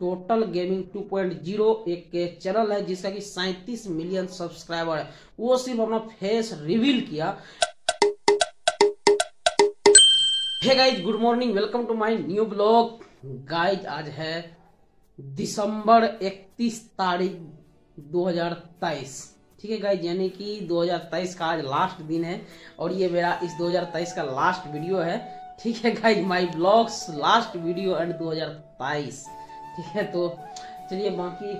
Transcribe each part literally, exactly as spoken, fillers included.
Total Gaming two point zero एक channel है जिसका कि सैंतीस मिलियन सब्सक्राइबर है। वो सिर्फ अपना फेस रिवील किया। Hey guys, good morning, welcome to my new blog. Guys आज है दिसंबर इकतीस तारीख दो हज़ार तेईस। ठीक है गाइज, यानी कि दो हज़ार तेईस का आज लास्ट दिन है और ये मेरा इस दो हज़ार तेईस का लास्ट वीडियो है। ठीक है guys, my blogs last video and दो हज़ार तेईस। ठीक है, तो चलिए, बाकी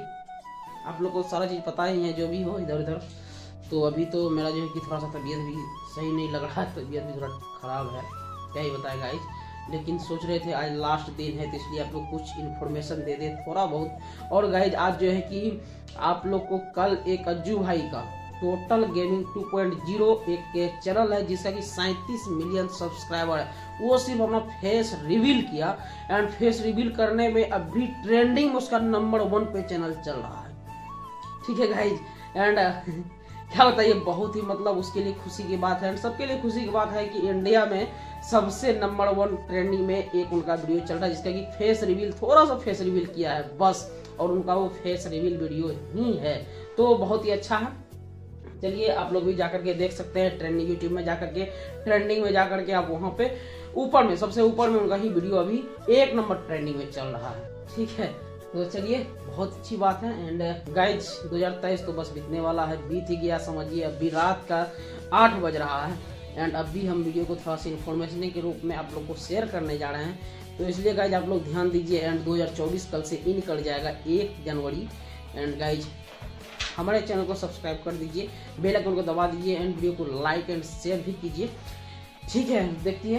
आप लोग को सारा चीज़ पता ही है जो भी हो इधर उधर। तो अभी तो मेरा जो है कि थोड़ा सा तबीयत भी सही नहीं लग रहा है, तबीयत भी थोड़ा खराब है, क्या ही बताए गाइज। लेकिन सोच रहे थे आज लास्ट दिन है तो इसलिए आप लोग कुछ इन्फॉर्मेशन दे दे थोड़ा बहुत। और गाइज आज जो है कि आप लोग को कल एक अज्जू भाई का Total Gaming two point zero एक चैनल है जिसका कि सैंतीस मिलियन सब्सक्राइबर है। वो सिर्फ अपना फेस रिवील किया एंड फेस रिवील करने में अभी ट्रेंडिंग में उसका नंबर वन पे चैनल चल रहा है। ठीक है गाइज, एंड क्या बताइए, बहुत ही मतलब उसके लिए खुशी की बात है एंड सबके लिए खुशी की बात है कि इंडिया में सबसे नंबर वन ट्रेंडिंग में एक उनका वीडियो चल रहा है जिसका कि फेस रिवील, थोड़ा सा फेस रिवील किया है बस, और उनका वो फेस रिवील वीडियो ही है। तो बहुत ही अच्छा है। चलिए आप लोग भी जाकर के देख सकते हैं ट्रेंडिंग, यूट्यूब में जाकर के ट्रेंडिंग में जाकर के आप वहाँ पे ऊपर में सबसे ऊपर में उनका ही वीडियो अभी एक नंबर ट्रेंडिंग में चल रहा है। ठीक है, तो चलिए बहुत अच्छी बात है। एंड गाइज दो हज़ार तेईस तो बस बीतने वाला है, बीत ही गया समझिए। अभी रात का आठ बज रहा है एंड अभी हम वीडियो को थोड़ा सा इन्फॉर्मेशन के रूप में आप लोग को शेयर करने जा रहे हैं। तो इसलिए गाइज आप लोग ध्यान दीजिए। एंड दो हज़ार चौबीस कल से इन कर जाएगा एक जनवरी। एंड गाइज हमारे चैनल को सब्सक्राइब कर दीजिए, बेल आइकन को दबा दीजिए एंड वीडियो को लाइक एंड शेयर भी कीजिए। ठीक है, देखिए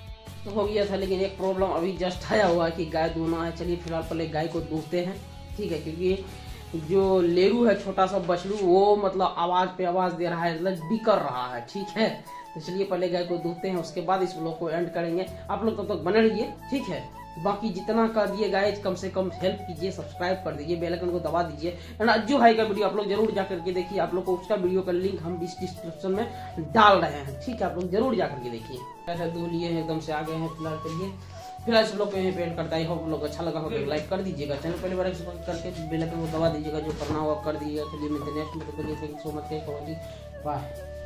तो हो गया था, लेकिन एक प्रॉब्लम अभी जस्ट आया हुआ है कि गाय दूना है। चलिए फिलहाल पहले गाय को दूहते हैं। ठीक है, क्योंकि जो लेरू है छोटा सा बछड़ू वो मतलब आवाज पे आवाज दे रहा है, मतलब बिकर रहा है। ठीक है, तो चलिए पहले गाय को दूहते हैं, उसके बाद इस ब्लॉग को एंड करेंगे। आप लोग तब तक बने रहिए। ठीक है, बाकी जितना कर दिए गाइज कम से कम हेल्प कीजिए, सब्सक्राइब कर दीजिए, बेल आइकन को दबा दीजिए। एंड अज्जू भाई का वीडियो आप लोग जरूर जाकर के देखिए। आप लोग को उसका वीडियो का लिंक हम इस डिस्क्रिप्शन में डाल रहे हैं। ठीक है, आप लोग जरूर जाकर के देखिए। ऐसा दो लिए हैं, एकदम से आ गए हैं फिलहाल। चलिए फिलहाल इस ब्लॉग को यहीं पे एंड करता है। होप लोग अच्छा लगा होगा, लाइक कर दीजिएगा, चैनल पहले बार सब्सक्राइब करके बेल आइकन को दबा दीजिएगा, जो करना होगा कर दीजिएगा। चलिए मिलते हैं next video. Thank you so much, bye.